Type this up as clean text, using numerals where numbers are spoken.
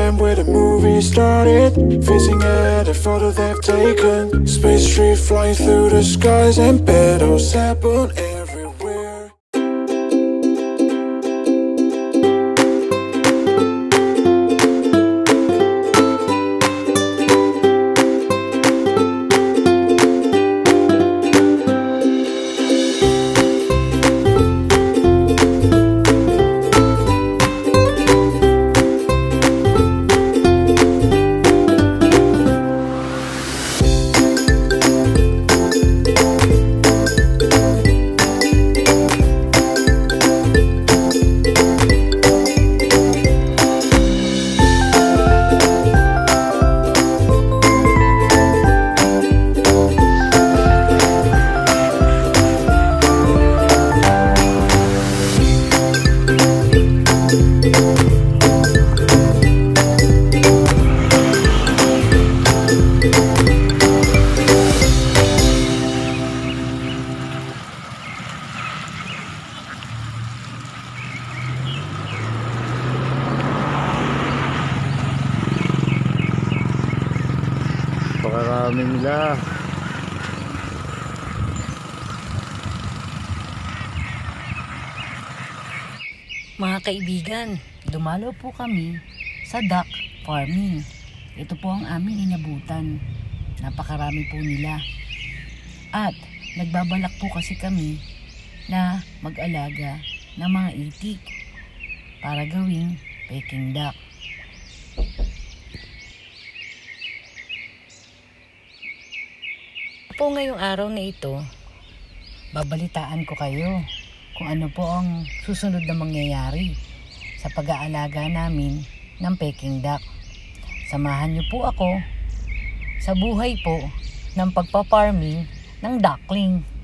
time where the movie started, facing at a photo they've taken. Space tree flying through the skies and petals happen everywhere. Pakarami nila. Mga kaibigan, dumalaw po kami sa duck farming. Ito po ang aming inabutan. Napakarami po nila. At nagbabalak po kasi kami na mag-alaga ng mga itik para gawing Peking duck. Po ngayong araw na ito, babalitaan ko kayo kung ano po ang susunod na mangyayari sa pag-aalaga namin ng Peking duck. Samahan niyo po ako sa buhay po ng pagpa-farming ng duckling.